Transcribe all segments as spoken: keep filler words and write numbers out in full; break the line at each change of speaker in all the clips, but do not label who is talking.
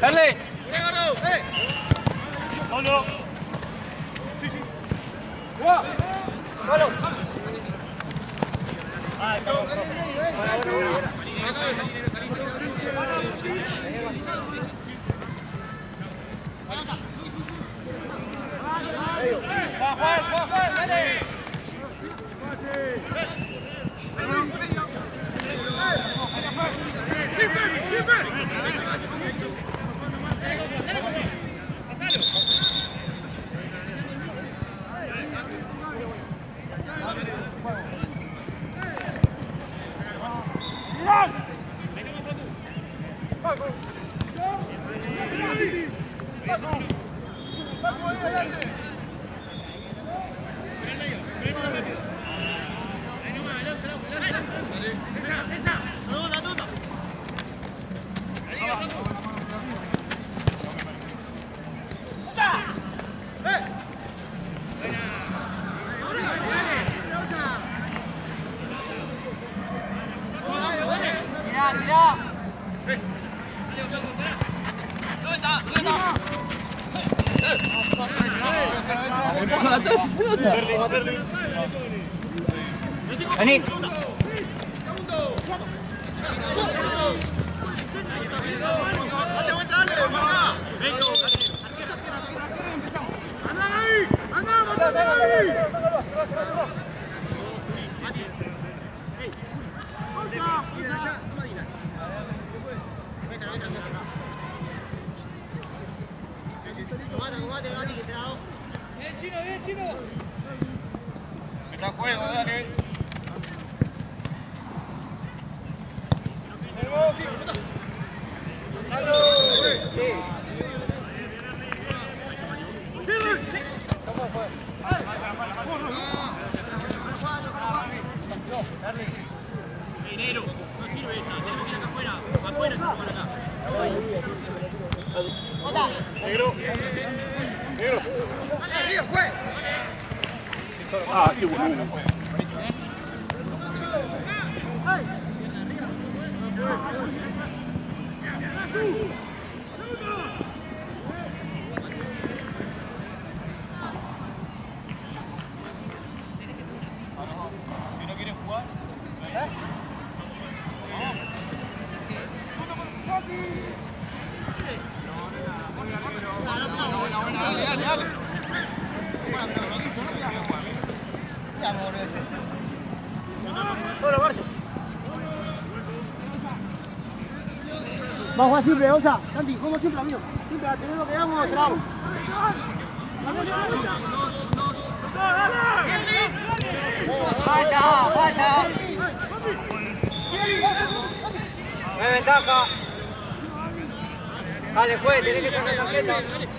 Dale.
Solo.
Sí, sí. ¡Guau! ¡Vamos!
Ah, está bueno.
Buena, buena, buena.
¡Va, Juan! ¡Va, Juan! ¡Dale!
Vení.
Bien, Chino, bien, Chino.
Está en juego, dale.
Negro, no sirve esa, tenemos que ir acá afuera. Afuera se toman acá.
Negro. Negro.
¡Arriba, pues!
Ah, qué bueno. Si no quieren jugar, ¿eh?
Vamos a jugar siempre, Gonza. Santi, como siempre, amigo. Siempre, a tener lo que damos, se la damos. ¡Falta! ¡Falta! No hay ventaja. Dale, juegue, tenés que sacar tarjeta.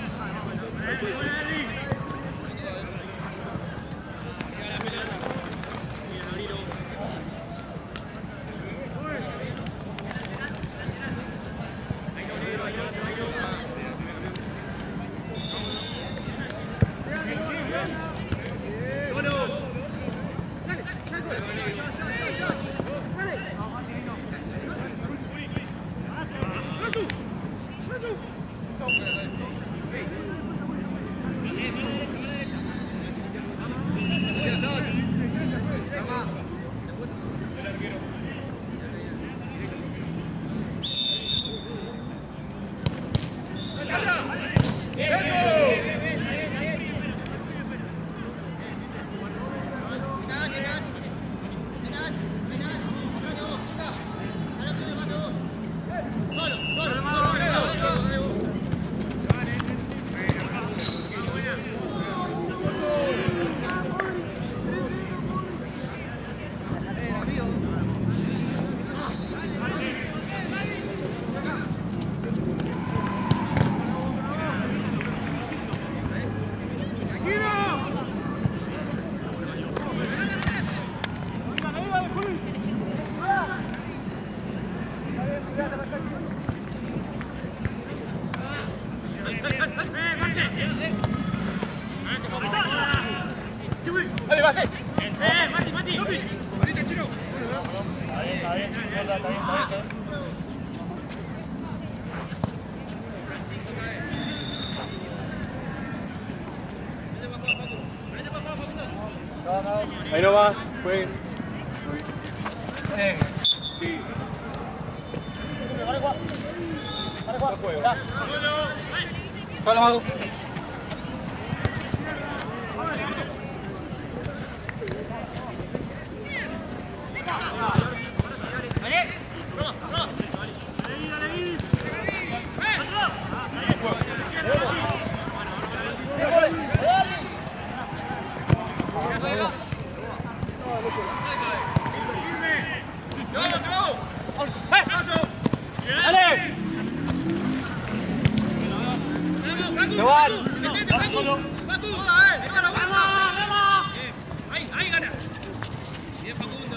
Dale, va a ser.
¡Eh, Mati, Mati!
Ahorita, Chino.
Está bien, está bien, está bien, está bien. Ahí no va, fue. Sí.
Vale, Juan. Vale, Juan.
No puedo.
Ya. Vale, Mago.
Ahí, ahí gana. Bien, Facundo.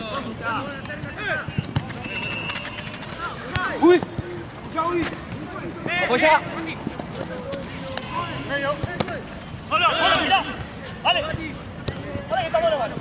Uy. Apoya.
Medio.
¡Hola, hola, mira! ¡Vale! ¡Hola, que está bueno, mano!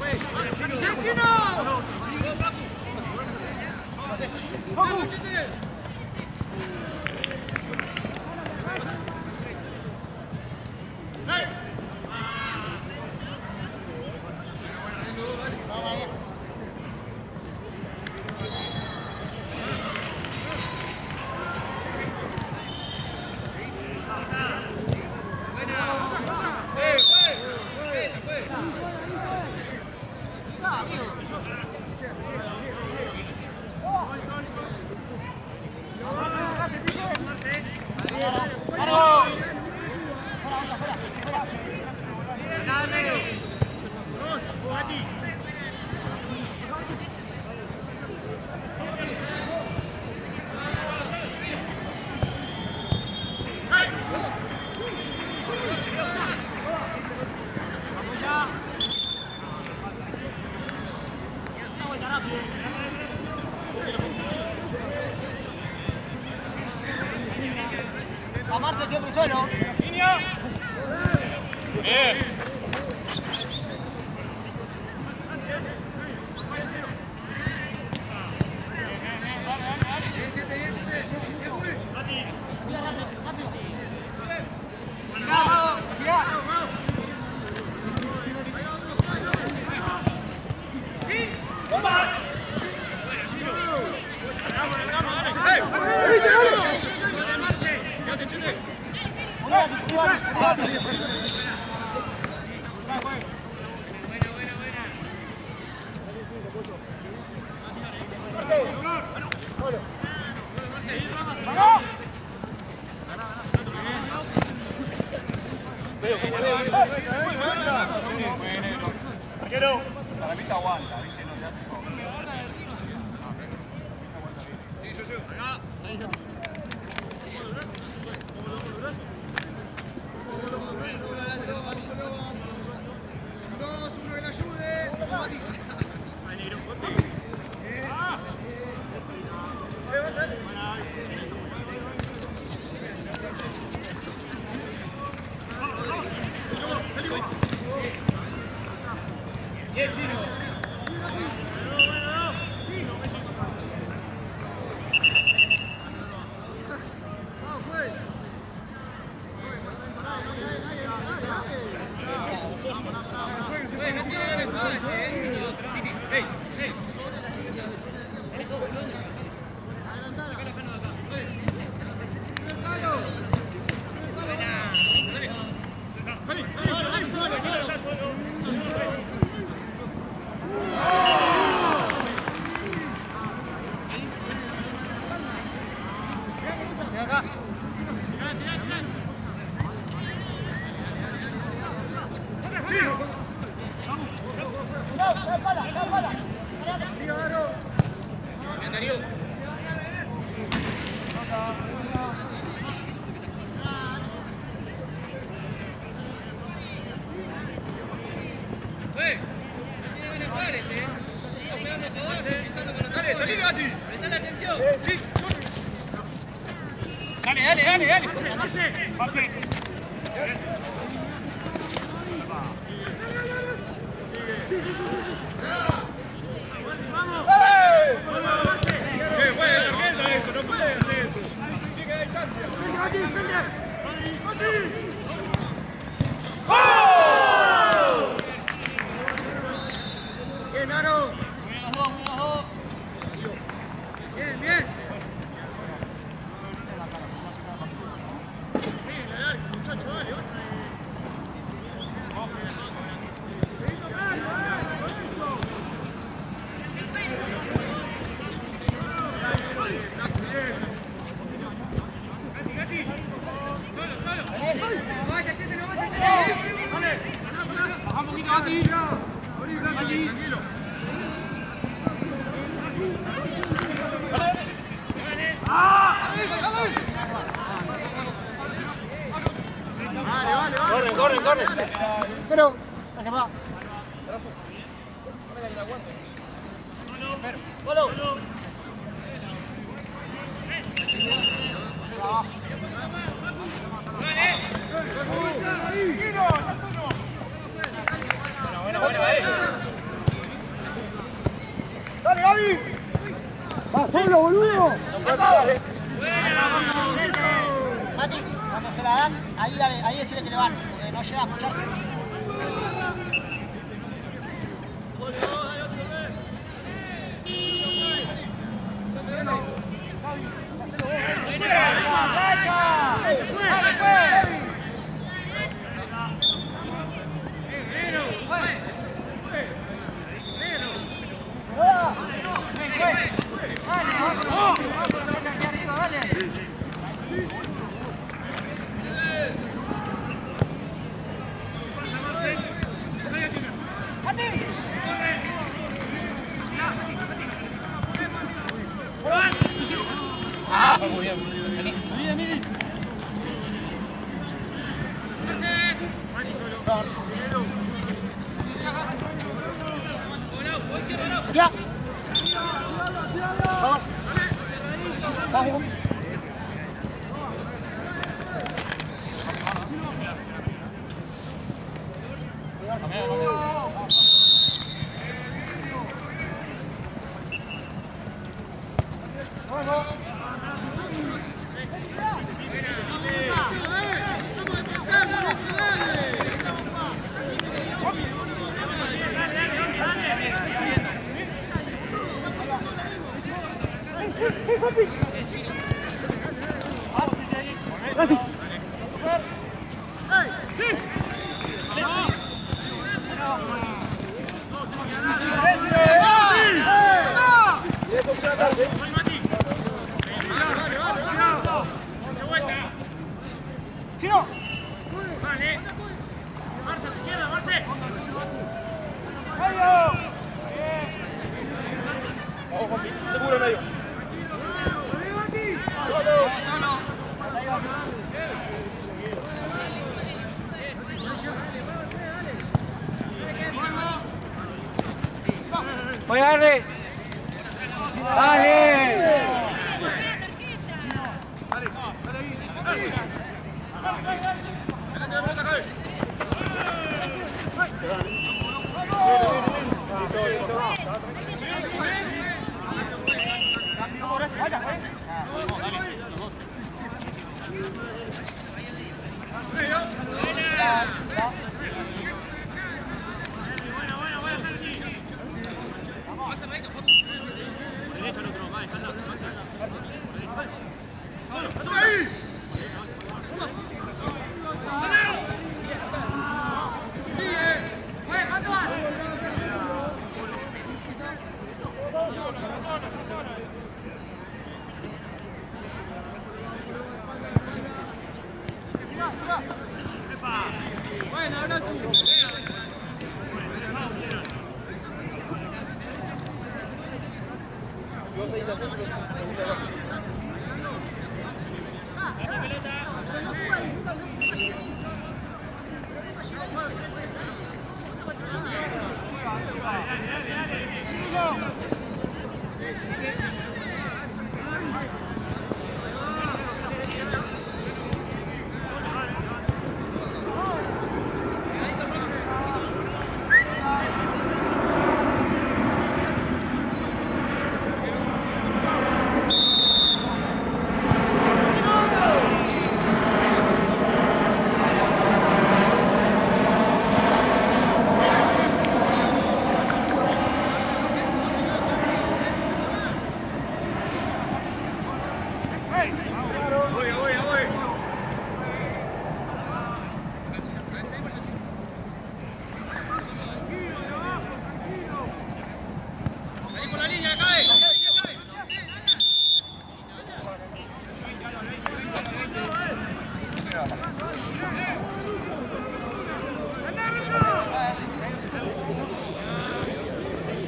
Amarse siempre solo.
¡Línea!
Bien. Arquero. Para mí te aguanta, ¿viste? No, ya se sí, sí, sí. Acá. Ahí está.
Bien, Chino. No tiene ganas de jugar este, ¿eh? ¡Ey! ¡Ey! Dale, dale, dale, dale. Pase, pase.
¡Vamos!
¡Qué buena tarjeta eso! ¡No puede hacer eso! ¡Tiene que dar distancia!
corre. Pero, no se va. Golo.
¡Dale, Gaby!
¡Va solo, boludo!
Mati, cuando se la das, ahí dale, ahí decirle que le van, porque no llega a escucharse.
Ya. Vamos. Vamos. Voy a darle. Dale.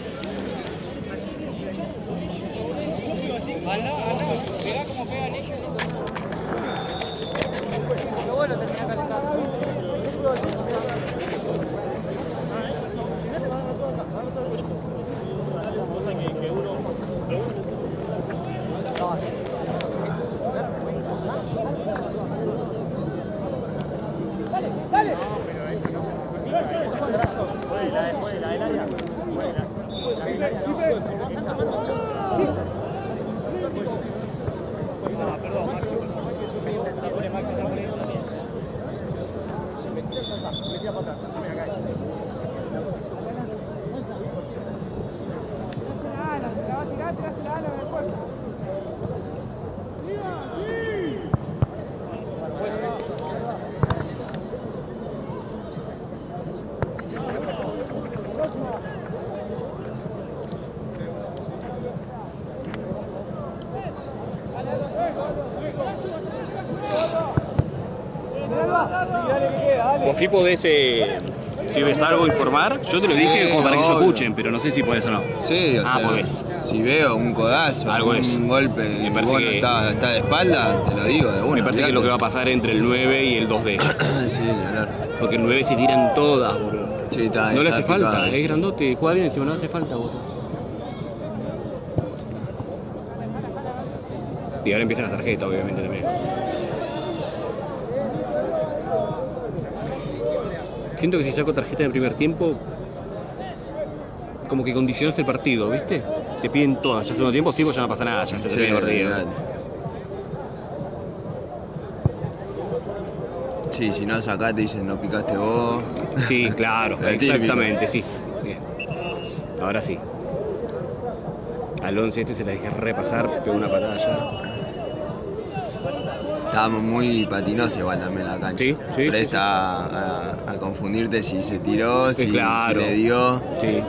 Al no, al no, pega como pega el eje.
Vos sí podés, eh, si ves algo, informar. Yo te lo
Sí,
dije como para que ellos
obvio.
escuchen, pero no sé si podés o no.
Sí, o
Ah,
sea,
podés.
si veo un codazo,
Algo
un
es.
golpe,
Me
y
parece
bueno,
que-
está, está de espalda, te lo digo de una.
Me parece que es lo que va a pasar entre el nueve y el dos D.
Sí, ni hablar.
Porque el nueve se tiran todas, boludo.
Sí, está,
No le
está
hace falta,
picado.
es grandote, juega bien encima, no le hace falta, boludo. Y ahora empiezan las tarjetas, obviamente, también. Siento que si saco tarjeta en el primer tiempo, como que condicionas el partido, ¿viste? Te piden todas, ya segundo tiempo sí, pues ya no pasa nada, ya se
Sí,
termina el partido.
olvidate. Sí, si no sacás te dicen no picaste vos.
Sí, claro,
La típica.
exactamente, sí. Bien. Ahora sí. Al once este se la dejé repasar, pegó una patada allá.
Estábamos muy patinosos igual también en la cancha.
Sí, sí, sí,
Presta a, a- a confundirte si se tiró, si,
claro.
si le dio.
Sí.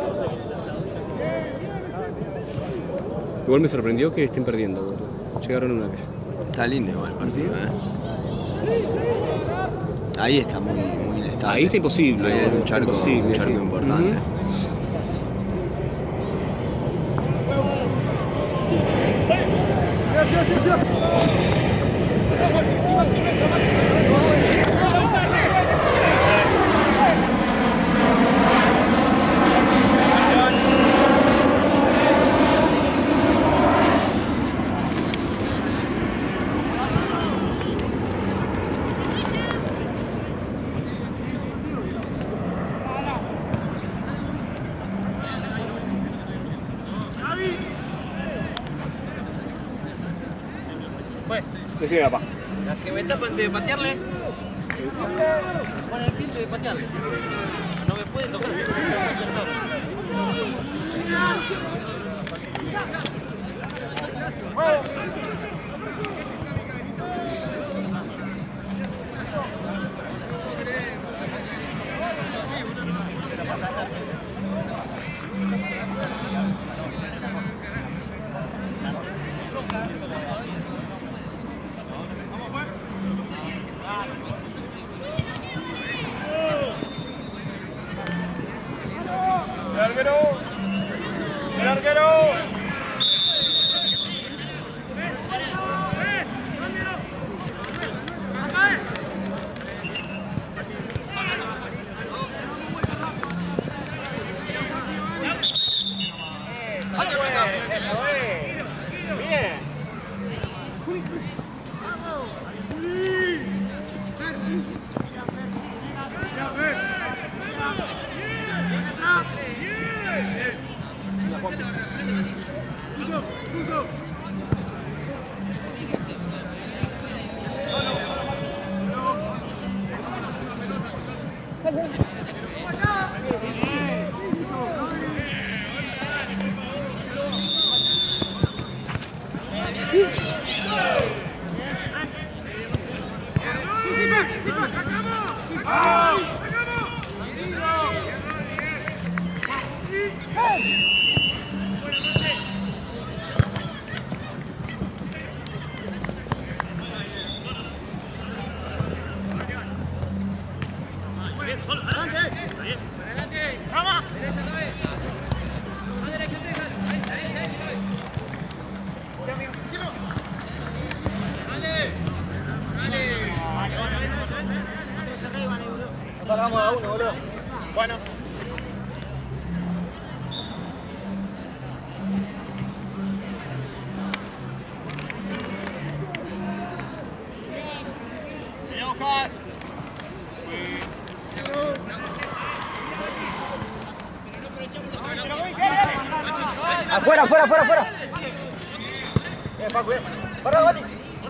Igual me sorprendió que estén perdiendo, boludo. Llegaron a una calle.
Está lindo igual el partido, ¿eh? Ahí está muy, muy inestable.
Ahí está imposible,
Ahí es
boludo,
un charco,
imposible,
un charco
sí.
importante.
Ujú. Decime, papá.
Las que me tapan de patearle. Con el pie de patearle. No me puede tocar.
¡El arquero! ¡El arquero!
Salgamos a uno, boludo.
Bueno.
Afuera, afuera, afuera, afuera. Bien, Paco, bien. Pará, Mati.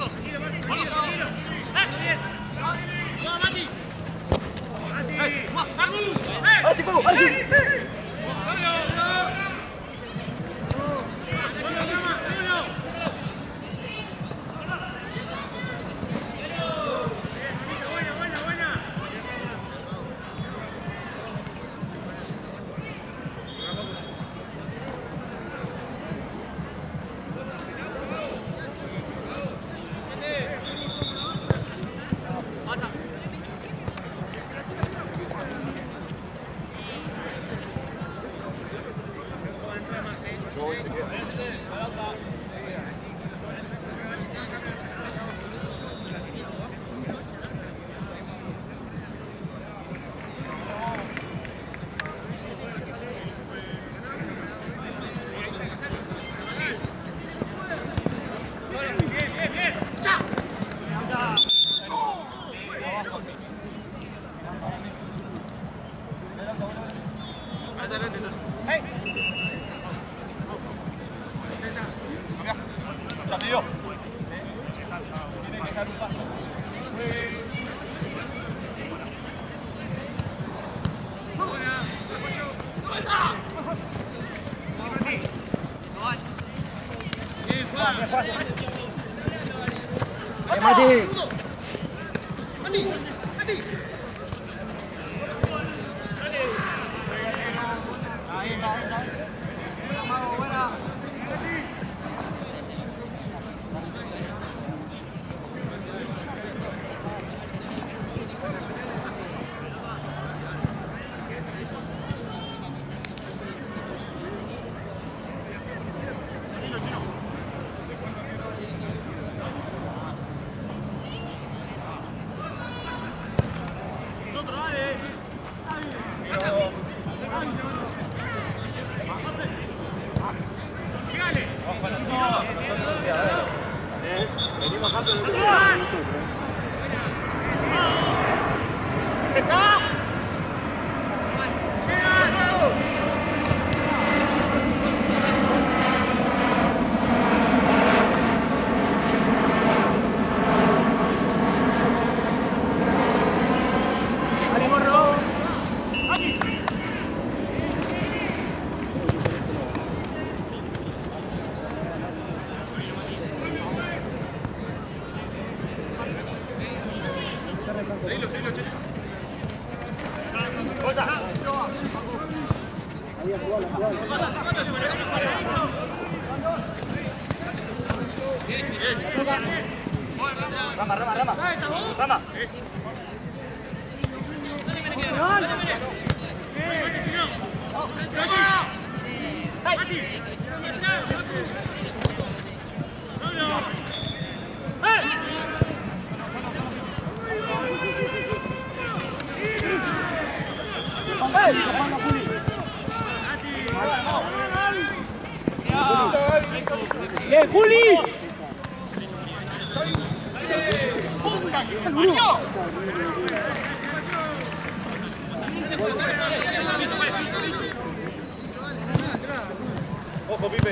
Archie, Paco, Archie. ¡Eh, Mati!
Rama, rama, rama. Rama.
¡Bien, Juli!
Ojo, Pipe.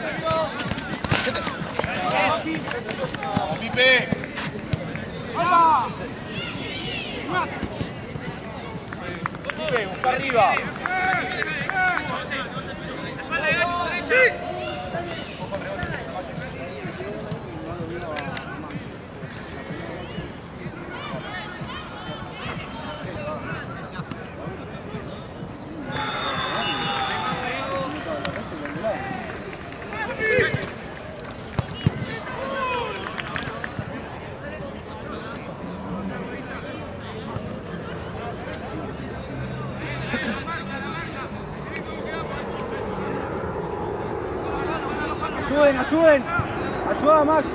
Pipe. Pipe, busca arriba.
Ayuden, ayuden. Ayuda a Max.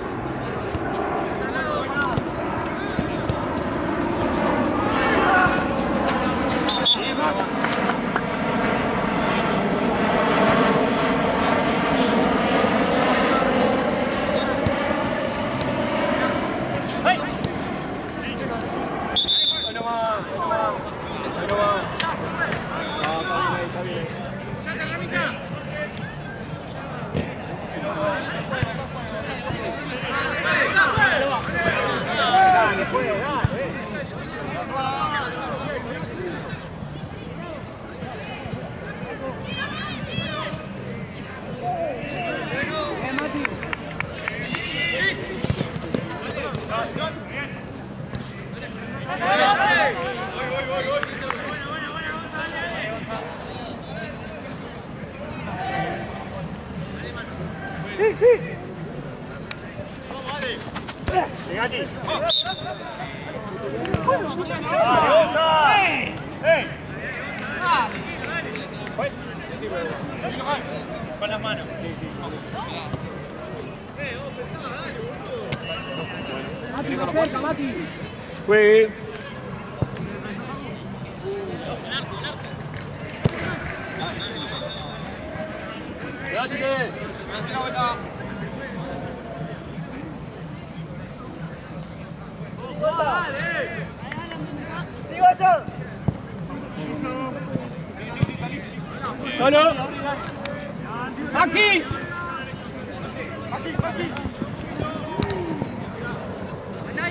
Con las manos.
Mati, más cerca, Mati.
Juegue.
Solo. Maxi. Maxi, Maxi.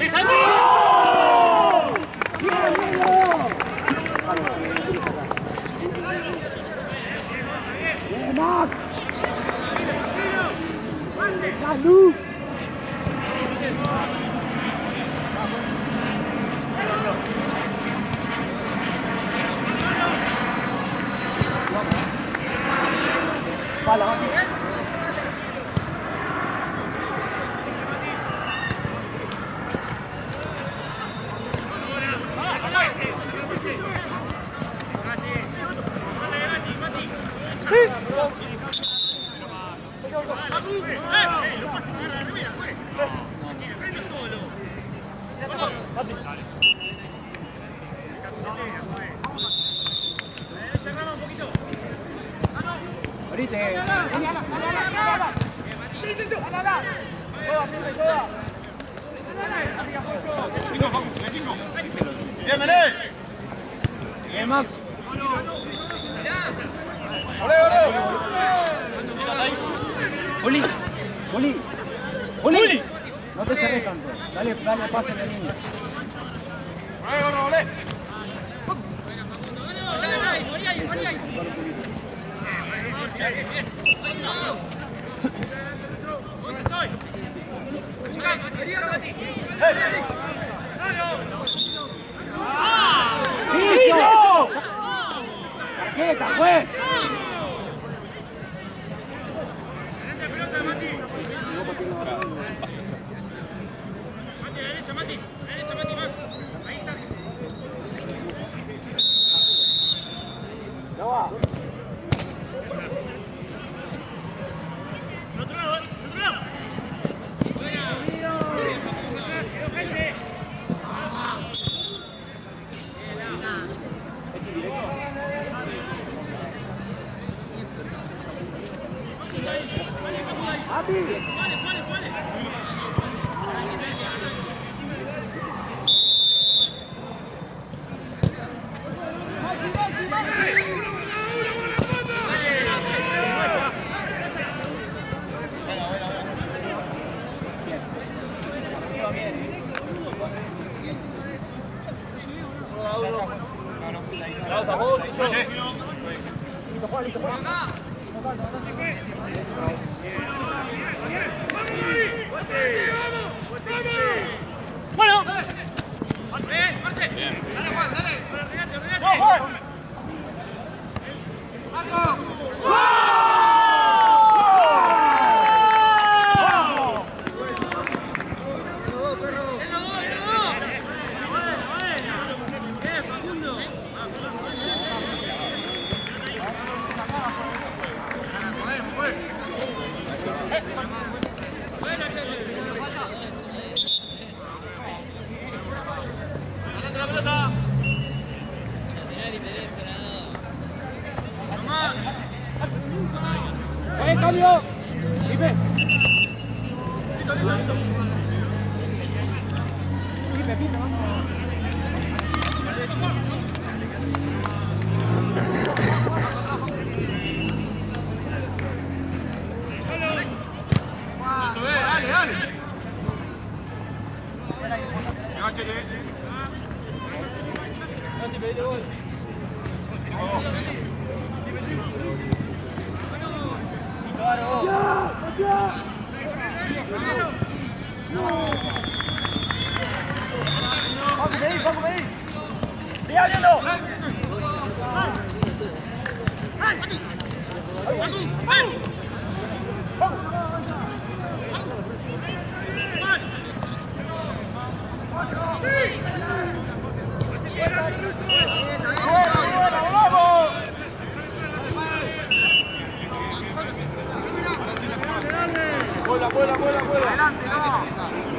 Bien, Max.
Juli, Juli, Juli, no te cerres tanto, dale, dale pase en la línea. ¡Listo! ¡Tarjeta, fue! ¡Eh, cambio! ¡Pipe! ¡Pipe, Pipe, vamos!
Dale, dale. Agáchate.
¡Vamos ahí, vamos ahí! ¡Sigue abriendo! ¡Vuela, vuela, vuela, vuela! ¡Adelante, no!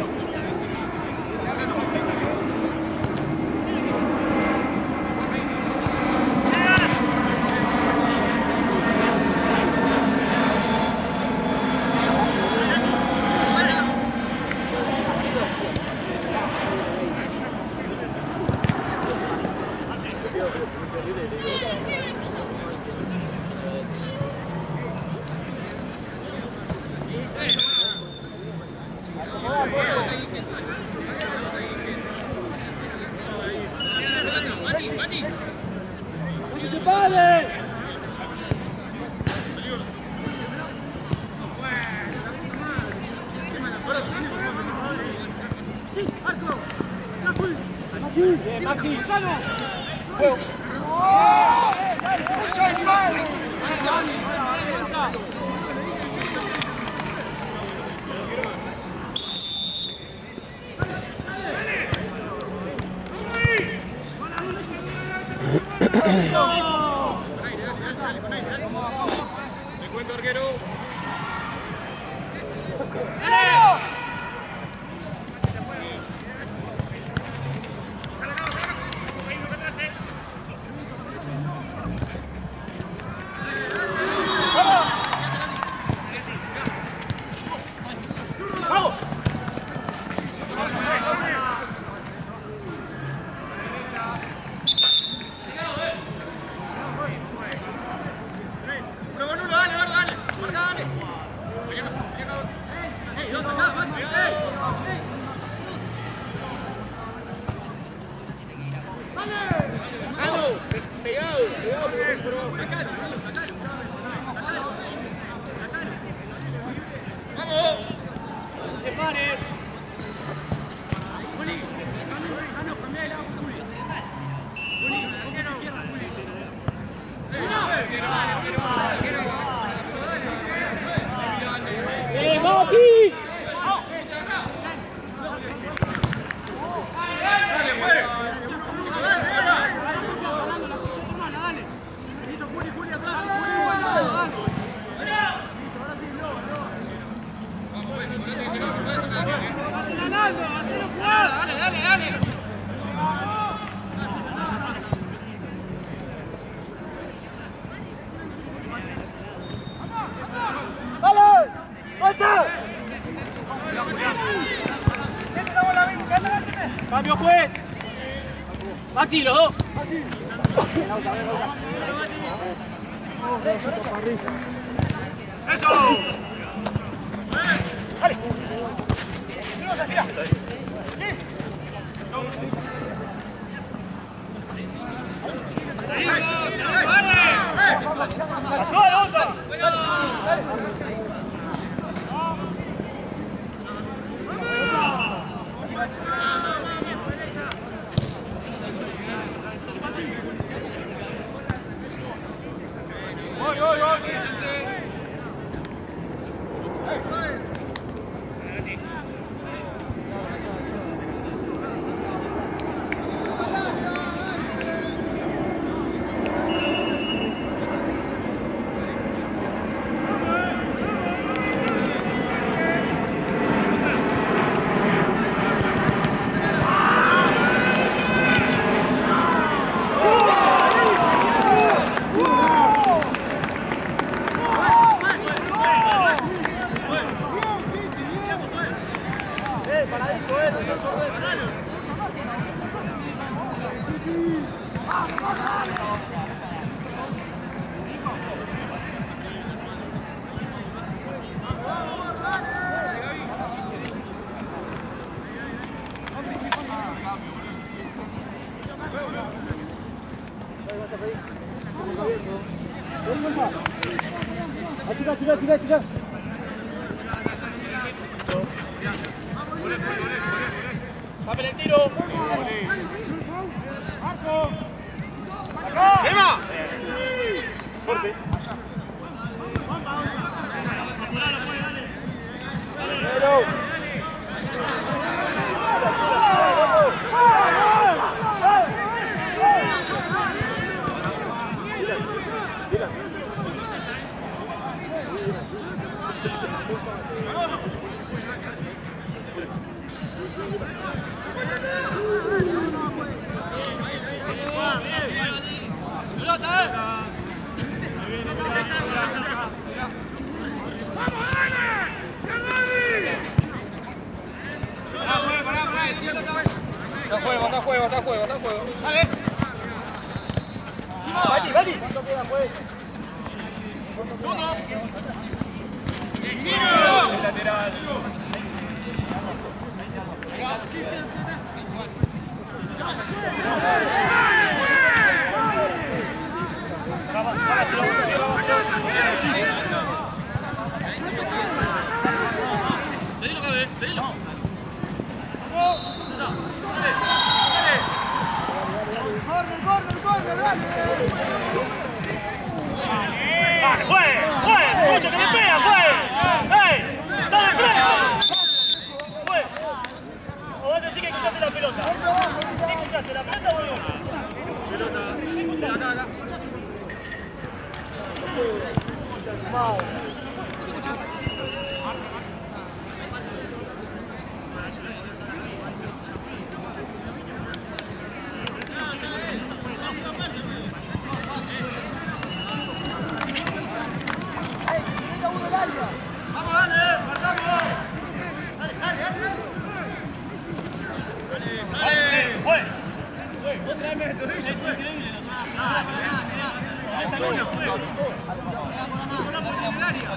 Maxi, sano. Juego.
Me cuento, arquero.
jugando! ¡Hacelo jugar! ¡Dale, dale, dale!
¡Vale! ¡Pasa!
¡Cambio, juez! ¡Maxi, los dos!
¡Eso!
¡Dale! ¡Vamos a girar!
¡Voy, voy, voy!
Chica, chica, chica, chica.
¡Dame el tiro! ¡Emma! ¡Fuerte!
Está juego, está juego, está juego, está juego.
¡Dale! ¡Vali, Vali!
¿Cuánto queda, pues?
¡Uno! ¡El giro! El lateral. Seguilo, cabe, seguilo. Dale, dale.
¡Corre, corre, corre, dale!
¡Dale, juegue! ¡Juegue! ¡Escucha que me pega, juegue! ¡Ey! ¡Sale freno! ¡Juegue! ¿O vas a decir que escuchaste la pelota? ¿Qué escuchaste, la pelota o no? Pelota. ¿Qué escuchaste? Acá, acá.
¡Vamos, dale! ¡Marcamos! ¡Dale, dale, dale!
¡Dale! ¡Juegue! ¡Otra vez! ¡Es increíble! ¡Esta luna, juega!
¡Con la posibilidad!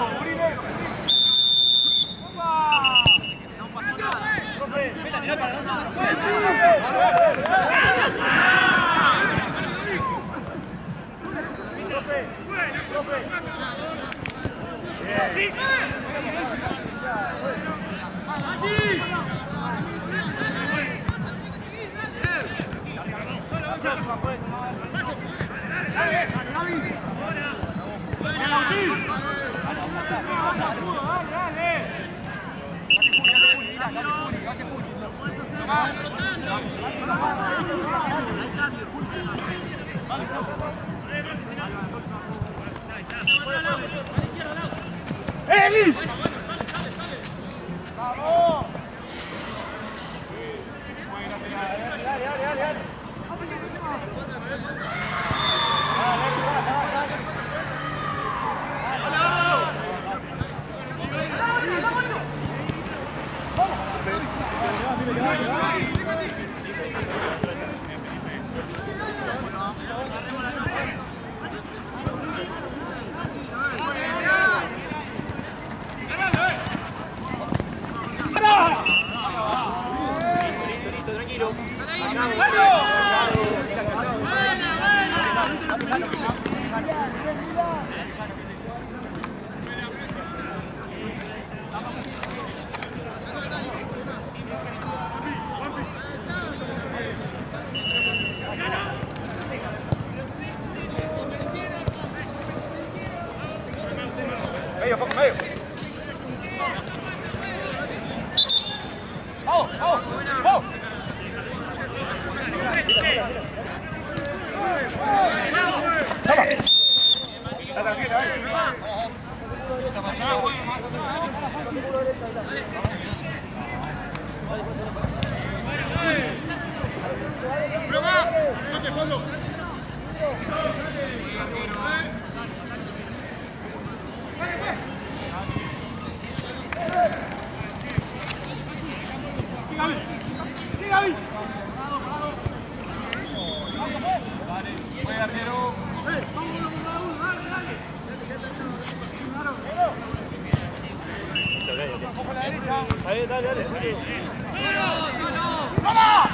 Profe, vela, tirá para nosotros. ¡Eli!
Medio, poco medio.
¡Vamos, vamos! ¡Vamos!
¡Prueba! ¡Saque fondo!
Dale, dale, dale, sigue.
¡Vamos!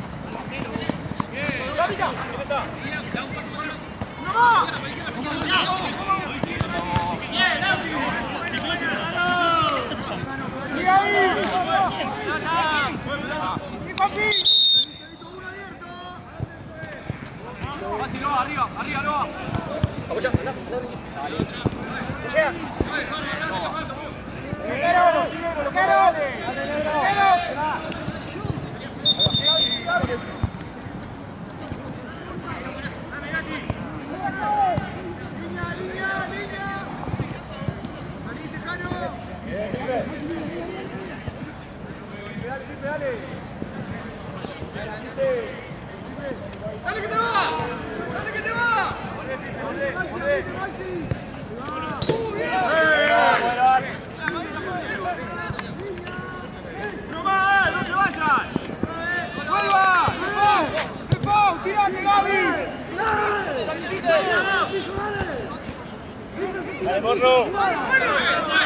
¡Capita! ¿Quién está?
¡Sigue ahí! ¡Fácil, Loa! ¡Arriba! ¡Arriba, Loa!
Vamos ya, anda,
¡Llega! ¡Negro! ¡Negro! ¡Línea, línea, línea! ¡Saliste, Cano! ¡Dale, dale! ¡Dale que te va! ¡Dale que te va! ¡No más! ¡No se vayan! ¡Vuelva! ¡Pepón! ¡Tírate, Gaby!
Dale, Morro.